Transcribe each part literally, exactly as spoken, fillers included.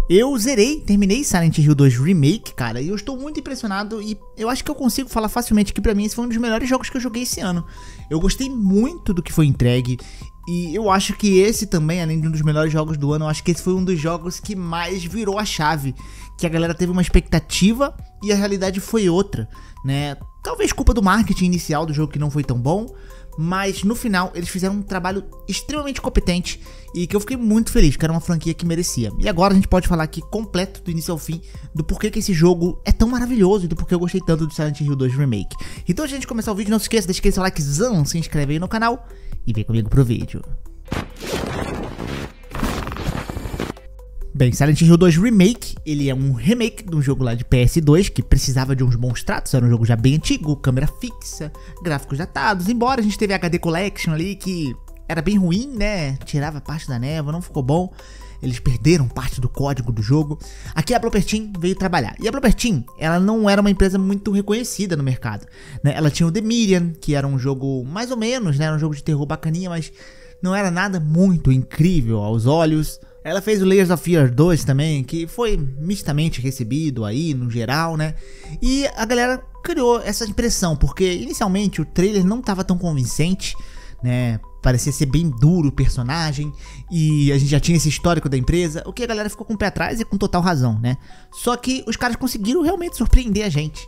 Eu zerei, terminei Silent Hill dois Remake, cara, e eu estou muito impressionado e eu acho que eu consigo falar facilmente que pra mim esse foi um dos melhores jogos que eu joguei esse ano. Eu gostei muito do que foi entregue e eu acho que esse também, além de um dos melhores jogos do ano, eu acho que esse foi um dos jogos que mais virou a chave, que a galera teve uma expectativa e a realidade foi outra, né? Talvez culpa do marketing inicial do jogo que não foi tão bom, mas no final eles fizeram um trabalho extremamente competente e que eu fiquei muito feliz, que era uma franquia que merecia. E agora a gente pode falar aqui completo, do início ao fim, do porquê que esse jogo é tão maravilhoso e do porquê eu gostei tanto do Silent Hill dois Remake. Então, antes de a gente começar o vídeo, não se esqueça, deixa aquele seu likezão, se inscreve aí no canal e vem comigo pro vídeo. Bem, Silent Hill dois Remake, ele é um remake de um jogo lá de P S dois, que precisava de uns bons tratos, era um jogo já bem antigo, câmera fixa, gráficos datados, embora a gente teve a H D Collection ali, que era bem ruim, né, tirava parte da névoa, não ficou bom, eles perderam parte do código do jogo. Aqui a Bloober Team veio trabalhar, e a Bloober Team, ela não era uma empresa muito reconhecida no mercado, né, ela tinha o The Medium, que era um jogo mais ou menos, né, era um jogo de terror bacaninha, mas não era nada muito incrível aos olhos. Ela fez o Layers of Fear dois também, que foi mistamente recebido aí, no geral, né? E a galera criou essa impressão, porque inicialmente o trailer não estava tão convincente, né? Parecia ser bem duro o personagem, e a gente já tinha esse histórico da empresa, o que a galera ficou com o pé atrás e com total razão, né? Só que os caras conseguiram realmente surpreender a gente.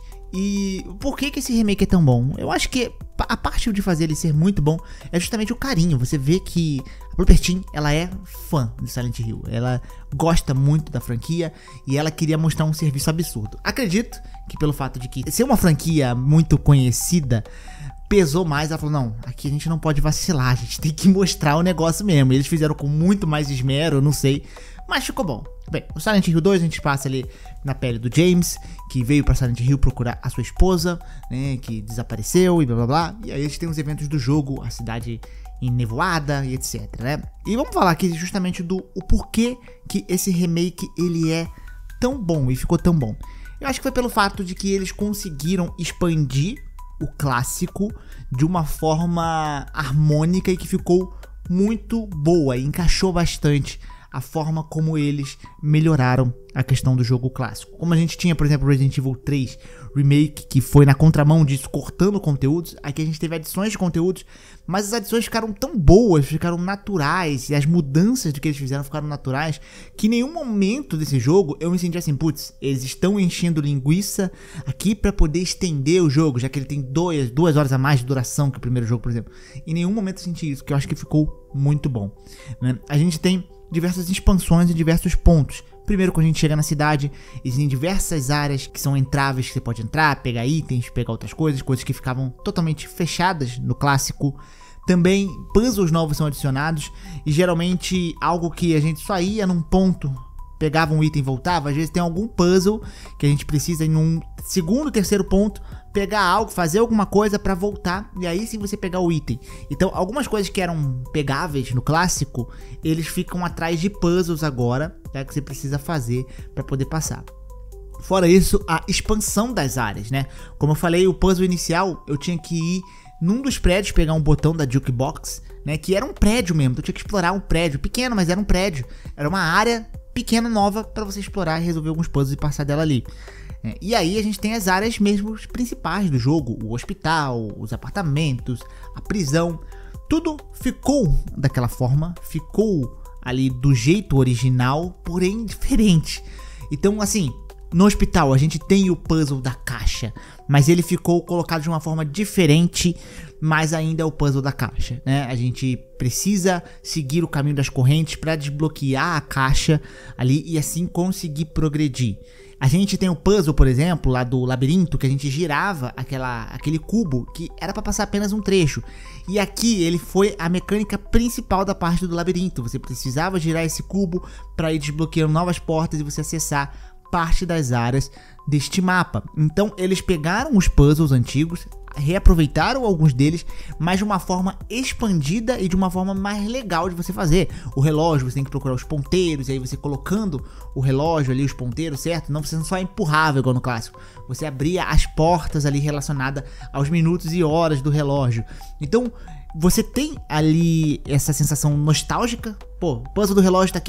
E por que que esse remake é tão bom? Eu acho que a parte de fazer ele ser muito bom é justamente o carinho. Você vê que a Bloober Team, ela é fã de Silent Hill, ela gosta muito da franquia e ela queria mostrar um serviço absurdo. Acredito que pelo fato de que ser uma franquia muito conhecida pesou mais, ela falou, não, aqui a gente não pode vacilar, a gente tem que mostrar o negócio mesmo. E eles fizeram com muito mais esmero, eu não sei, mas ficou bom. Bem, o Silent Hill dois a gente passa ali na pele do James, que veio pra Silent Hill procurar a sua esposa, né, que desapareceu e blá blá blá. E aí a gente tem os eventos do jogo, a cidade enevoada e etc, né? E vamos falar aqui justamente do o porquê que esse remake ele é tão bom e ficou tão bom. Eu acho que foi pelo fato de que eles conseguiram expandir o clássico de uma forma harmônica e que ficou muito boa e encaixou bastante a forma como eles melhoraram a questão do jogo clássico. Como a gente tinha, por exemplo, Resident Evil três Remake, que foi na contramão disso, cortando conteúdos, aqui a gente teve adições de conteúdos, mas as adições ficaram tão boas, ficaram naturais, e as mudanças do que eles fizeram ficaram naturais, que em nenhum momento desse jogo eu me senti assim, putz, eles estão enchendo linguiça aqui pra poder estender o jogo, já que ele tem dois, duas horas a mais de duração que o primeiro jogo, por exemplo. Em nenhum momento eu senti isso, que eu acho que ficou muito bom, né? A gente tem diversas expansões em diversos pontos. Primeiro, quando a gente chega na cidade, existem diversas áreas que são entráveis, que você pode entrar, pegar itens, pegar outras coisas, coisas que ficavam totalmente fechadas no clássico. Também puzzles novos são adicionados e geralmente algo que a gente só ia num ponto, pegava um item e voltava, às vezes tem algum puzzle que a gente precisa em um segundo, terceiro ponto, pegar algo, fazer alguma coisa pra voltar e aí sim você pegar o item. Então algumas coisas que eram pegáveis no clássico, eles ficam atrás de puzzles agora, tá, que você precisa fazer pra poder passar. Fora isso, a expansão das áreas, né? Como eu falei, o puzzle inicial eu tinha que ir num dos prédios, pegar um botão da Jukebox, né? Que era um prédio mesmo, então eu tinha que explorar um prédio pequeno, mas era um prédio, era uma área pequena nova pra você explorar e resolver alguns puzzles e passar dela ali. É, e aí a gente tem as áreas mesmo principais do jogo, o hospital, os apartamentos, a prisão, tudo ficou daquela forma, ficou ali do jeito original, porém diferente. Então assim, no hospital a gente tem o puzzle da caixa, mas ele ficou colocado de uma forma diferente, mas ainda é o puzzle da caixa, né? A gente precisa seguir o caminho das correntes para desbloquear a caixa ali e assim conseguir progredir. A gente tem o puzzle, por exemplo, lá do labirinto, que a gente girava aquela, aquele cubo que era para passar apenas um trecho. E aqui ele foi a mecânica principal da parte do labirinto. Você precisava girar esse cubo para ir desbloqueando novas portas e você acessar parte das áreas deste mapa. Então eles pegaram os puzzles antigos, reaproveitaram alguns deles, mas de uma forma expandida e de uma forma mais legal de você fazer. O relógio, você tem que procurar os ponteiros, e aí você colocando o relógio ali, os ponteiros, certo? Não, você não só empurrava igual no clássico, você abria as portas ali relacionadas aos minutos e horas do relógio. Então você tem ali essa sensação nostálgica, pô, o puzzle do relógio tá aqui,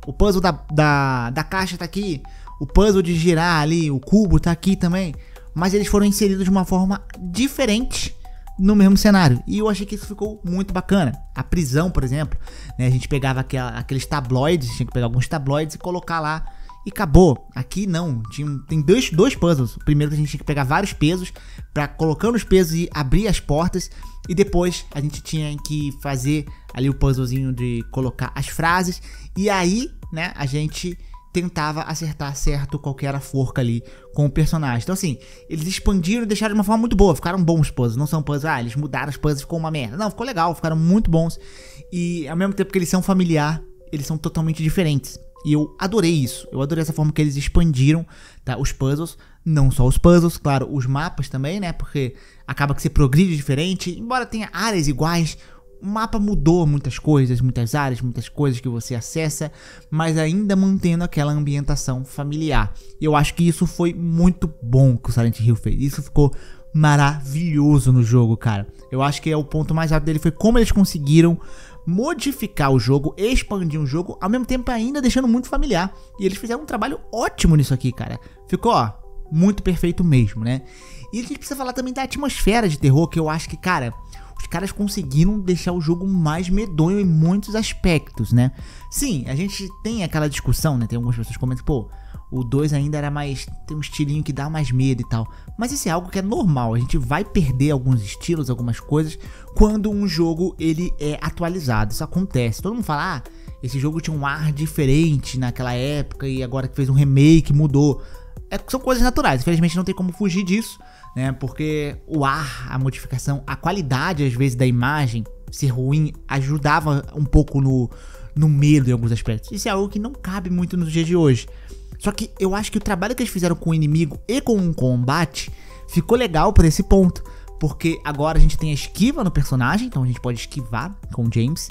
o puzzle da, da, da caixa tá aqui, o puzzle de girar ali, o cubo tá aqui também, mas eles foram inseridos de uma forma diferente no mesmo cenário, e eu achei que isso ficou muito bacana. A prisão, por exemplo, né, a gente pegava aquela, aqueles tabloides, tinha que pegar alguns tabloides e colocar lá, e acabou. Aqui não, tinha, tem dois, dois puzzles. O primeiro que a gente tinha que pegar vários pesos para colocando os pesos e abrir as portas, e depois a gente tinha que fazer ali o puzzlezinho de colocar as frases, e aí, né, a gente tentava acertar certo qual que era a forca ali com o personagem. Então assim, eles expandiram e deixaram de uma forma muito boa, ficaram bons puzzles, não são puzzles, ah, eles mudaram os puzzles, ficou uma merda. Não, ficou legal, ficaram muito bons, e ao mesmo tempo que eles são familiar, eles são totalmente diferentes. E eu adorei isso, eu adorei essa forma que eles expandiram, tá, os puzzles, não só os puzzles, claro, os mapas também, né, porque acaba que você progride diferente, embora tenha áreas iguais, o mapa mudou muitas coisas, muitas áreas, muitas coisas que você acessa, mas ainda mantendo aquela ambientação familiar. E eu acho que isso foi muito bom que o Silent Hill fez, isso ficou maravilhoso no jogo, cara. Eu acho que é o ponto mais alto dele, foi como eles conseguiram modificar o jogo, expandir o jogo, ao mesmo tempo ainda deixando muito familiar. E eles fizeram um trabalho ótimo nisso aqui, cara. Ficou, ó, muito perfeito mesmo, né? E a gente precisa falar também da atmosfera de terror, que eu acho que, cara, os caras conseguiram deixar o jogo mais medonho em muitos aspectos, né? Sim, a gente tem aquela discussão, né? Tem algumas pessoas que comentam, pô, o dois ainda era mais, tem um estilinho que dá mais medo e tal. Mas isso é algo que é normal, a gente vai perder alguns estilos, algumas coisas, quando um jogo ele é atualizado. Isso acontece, todo mundo fala, ah, esse jogo tinha um ar diferente naquela época e agora que fez um remake mudou. É, são coisas naturais, infelizmente não tem como fugir disso, né? Porque o ar, a modificação, a qualidade às vezes da imagem ser ruim ajudava um pouco no, no medo em alguns aspectos. Isso é algo que não cabe muito nos dias de hoje. Só que eu acho que o trabalho que eles fizeram com o inimigo e com o combate ficou legal por esse ponto, porque agora a gente tem a esquiva no personagem, então a gente pode esquivar com o James,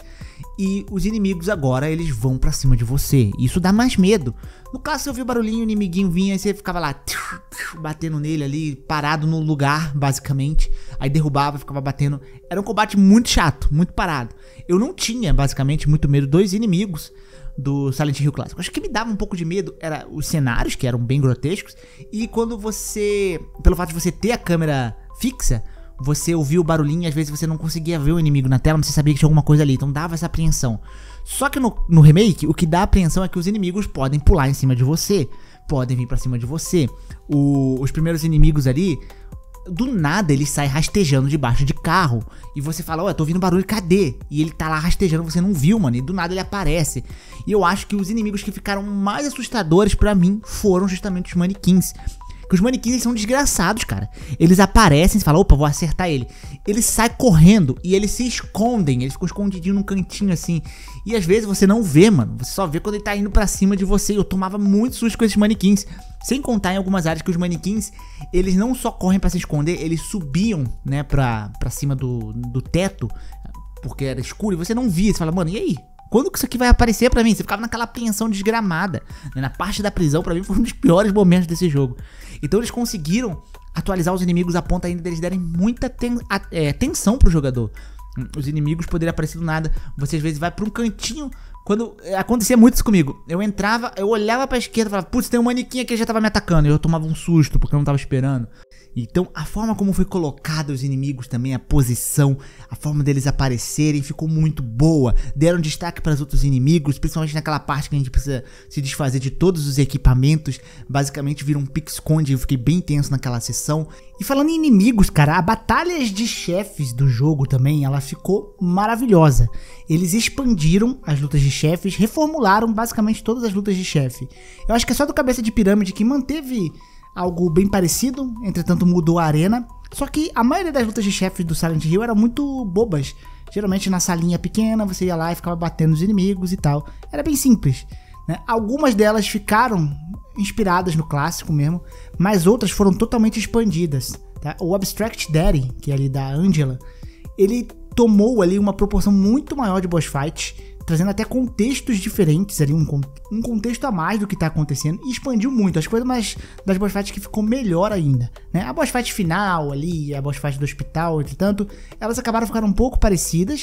e os inimigos agora eles vão pra cima de você, isso dá mais medo. No caso, você ouvia o barulhinho, o inimiguinho vinha e você ficava lá batendo nele ali, parado no lugar basicamente, aí derrubava e ficava batendo. Era um combate muito chato, muito parado. Eu não tinha basicamente muito medo dos inimigos do Silent Hill clássico. Acho que me dava um pouco de medo era os cenários, que eram bem grotescos, e quando você, pelo fato de você ter a câmera fixa, você ouvia o barulhinho e às vezes você não conseguia ver o inimigo na tela, mas você sabia que tinha alguma coisa ali, então dava essa apreensão. Só que no, no remake, o que dá apreensão é que os inimigos podem pular em cima de você, podem vir pra cima de você. O, os primeiros inimigos ali, do nada ele sai rastejando debaixo de carro, e você fala, ó, eu tô ouvindo barulho, cadê? E ele tá lá rastejando, você não viu, mano, e do nada ele aparece. E eu acho que os inimigos que ficaram mais assustadores pra mim foram justamente os manequins. Que os manequins eles são desgraçados, cara. Eles aparecem, você fala, opa, vou acertar ele. Ele sai correndo e eles se escondem, eles ficam escondidinhos num cantinho assim. E às vezes você não vê, mano, você só vê quando ele tá indo pra cima de você. Eu tomava muito susto com esses manequins. Sem contar em algumas áreas que os manequins, eles não só correm pra se esconder, eles subiam, né, pra, pra cima do, do teto, porque era escuro e você não via. Você fala, mano, e aí? Quando que isso aqui vai aparecer pra mim? Você ficava naquela apreensão desgramada, né? Na parte da prisão, pra mim, foi um dos piores momentos desse jogo. Então eles conseguiram atualizar os inimigos a ponto ainda deles derem muita ten a, é, tensão pro jogador. Os inimigos poderiam aparecer do nada. Você às vezes vai pra um cantinho. Quando acontecia muito isso comigo, eu entrava, eu olhava pra esquerda e falava, putz, tem um manequim aqui que já tava me atacando. E eu tomava um susto porque eu não tava esperando. Então a forma como foi colocada os inimigos também, a posição, a forma deles aparecerem ficou muito boa. Deram destaque para os outros inimigos, principalmente naquela parte que a gente precisa se desfazer de todos os equipamentos. Basicamente vira um pique-esconde, eu fiquei bem tenso naquela sessão. E falando em inimigos, cara, a batalha de chefes do jogo também, ela ficou maravilhosa. Eles expandiram as lutas de chefes, reformularam basicamente todas as lutas de chefe. Eu acho que é só do Cabeça de Pirâmide que manteve algo bem parecido, entretanto mudou a arena. Só que a maioria das lutas de chefes do Silent Hill eram muito bobas. Geralmente na salinha pequena, você ia lá e ficava batendo nos inimigos e tal. Era bem simples, né? Algumas delas ficaram inspiradas no clássico mesmo, mas outras foram totalmente expandidas, tá? O Abstract Daddy, que é ali da Angela, ele tomou ali uma proporção muito maior de boss fight, trazendo até contextos diferentes ali, um, um contexto a mais do que tá acontecendo, e expandiu muito. As coisas mais das boss fights que ficou melhor ainda, né? A boss fight final ali, a boss fight do hospital, entretanto, elas acabaram ficando um pouco parecidas,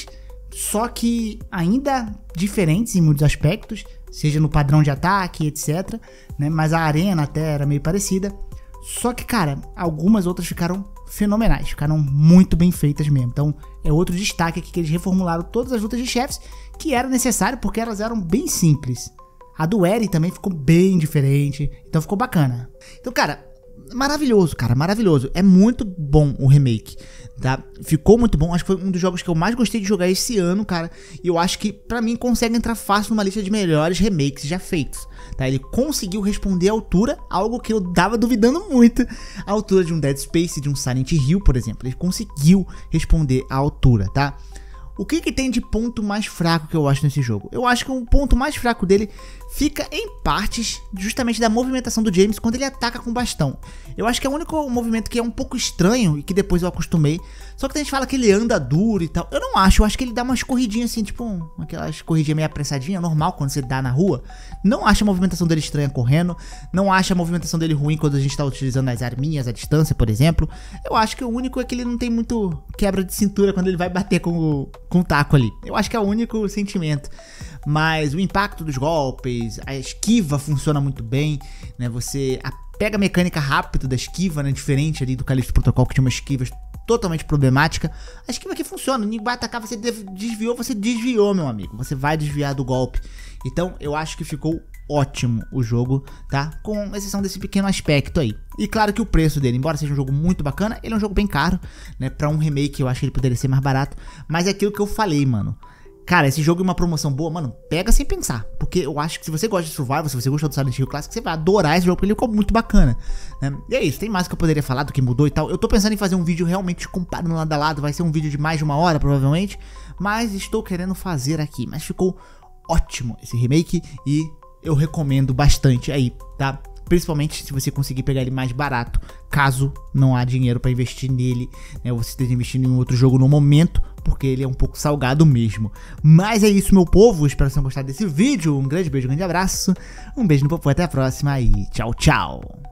só que ainda diferentes em muitos aspectos, seja no padrão de ataque, etcétera, né? Mas a arena até era meio parecida. Só que, cara, algumas outras ficaram fenomenais, ficaram muito bem feitas mesmo. Então é outro destaque aqui que eles reformularam todas as lutas de chefes, que era necessário porque elas eram bem simples. A do Eri também ficou bem diferente, então ficou bacana. Então, cara, maravilhoso, cara, maravilhoso. É muito bom o remake, tá? Ficou muito bom, acho que foi um dos jogos que eu mais gostei de jogar esse ano, cara. E eu acho que, pra mim, consegue entrar fácil numa lista de melhores remakes já feitos, tá? Ele conseguiu responder à altura, algo que eu tava duvidando muito, à altura de um Dead Space, de um Silent Hill, por exemplo. Ele conseguiu responder à altura, tá? O que que tem de ponto mais fraco que eu acho nesse jogo? Eu acho que o ponto mais fraco dele fica em partes justamente da movimentação do James quando ele ataca com o bastão. Eu acho que é o único movimento que é um pouco estranho e que depois eu acostumei. Só que a gente fala que ele anda duro e tal. Eu não acho, eu acho que ele dá umas corridinhas assim, tipo aquelas corridinhas meio apressadinhas, normal quando você dá na rua. Não acho a movimentação dele estranha correndo. Não acho a movimentação dele ruim quando a gente tá utilizando as arminhas à distância, por exemplo. Eu acho que o único é que ele não tem muito quebra de cintura quando ele vai bater com o, com o taco ali. Eu acho que é o único sentimento. Mas o impacto dos golpes, a esquiva funciona muito bem, né? Você pega a mecânica rápida da esquiva, né? Diferente ali do Callisto Protocol, que tinha uma esquiva totalmente problemática. A esquiva aqui funciona, ninguém vai atacar, você desviou, você desviou, meu amigo. Você vai desviar do golpe. Então eu acho que ficou ótimo o jogo, tá? Com exceção desse pequeno aspecto aí. E claro que o preço dele, embora seja um jogo muito bacana, ele é um jogo bem caro, né? Pra um remake eu acho que ele poderia ser mais barato. Mas é aquilo que eu falei, mano. Cara, esse jogo é uma promoção boa, mano, pega sem pensar. Porque eu acho que se você gosta de Survival, se você gostou do Silent Hill Classic, você vai adorar esse jogo, porque ele ficou muito bacana, né? E é isso, tem mais que eu poderia falar do que mudou e tal. Eu tô pensando em fazer um vídeo realmente comparando lado a lado, vai ser um vídeo de mais de uma hora, provavelmente. Mas estou querendo fazer aqui, mas ficou ótimo esse remake e eu recomendo bastante aí, tá? Principalmente se você conseguir pegar ele mais barato, caso não há dinheiro para investir nele, né? Você esteja investindo em outro jogo no momento, porque ele é um pouco salgado mesmo. Mas é isso, meu povo, espero que vocês tenham gostado desse vídeo. Um grande beijo, um grande abraço, um beijo no popô, até a próxima e tchau, tchau!